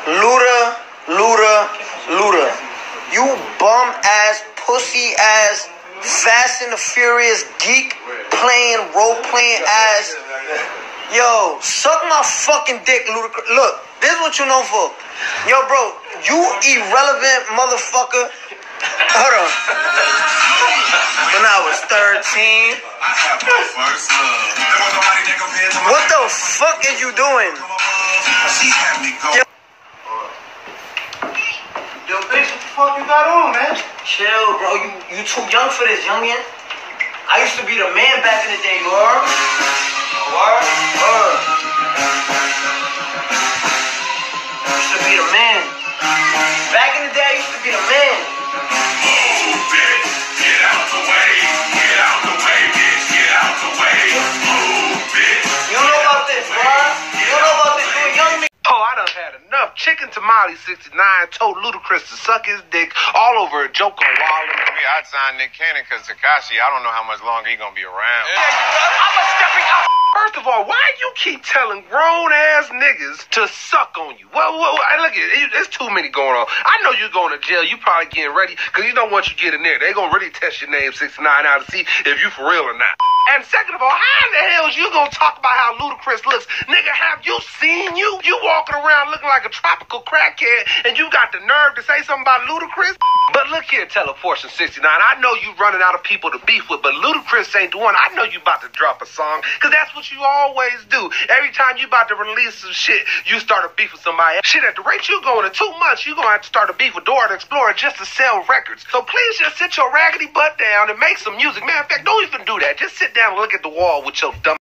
Luda. You bum ass, pussy ass, Fast and the Furious geek playing, role playing ass. Yo, suck my fucking dick, Ludacris. Look, this is what you know for. Yo, bro, you irrelevant motherfucker. Hold on. When I was 13. What the fuck is you doing? Yo, bitch, what the fuck you got on, man? Chill, bro. You too young for this, youngin. I used to be the man back in the day, you heard? What? Used to be the man. Back in the day, I used to be the man. Oh, bitch, get out the way. Get out the way, bitch. Get out the way. Oh, bitch. You don't know about this, bro. You don't know about this, you a young nigga. Oh, I done had enough. Chicken Tamale 69 told Ludacris to suck his dick all over a joke on Wildin'. For me, I'd sign Nick Cannon because Tekashi, I don't know how much longer he gonna be around. I'm a stepping out. First of all, why you keep telling grown-ass niggas to suck on you? Well, look, there's too many going on. I know you're going to jail. You probably getting ready because you know once you get in there, they going to really test your name 69 out to see if you for real or not. And second of all, how in the hell is you going to talk about how Ludacris looks? Nigga, have you seen you? You walking around looking like a tropical crackhead and you got the nerve to say something about Ludacris? But look here, Teleportion 69. I know you running out of people to beef with, but Ludacris ain't the one. I know you about to drop a song because that's what you always do. Every time you about to release some shit, you start a beef with somebody. Shit, at the rate you going in 2 months, you gonna have to start a beef with Dora the Explorer just to sell records. So please just sit your raggedy butt down and make some music. Man, in fact, don't even do that. Just sit down and look at the wall with your dumb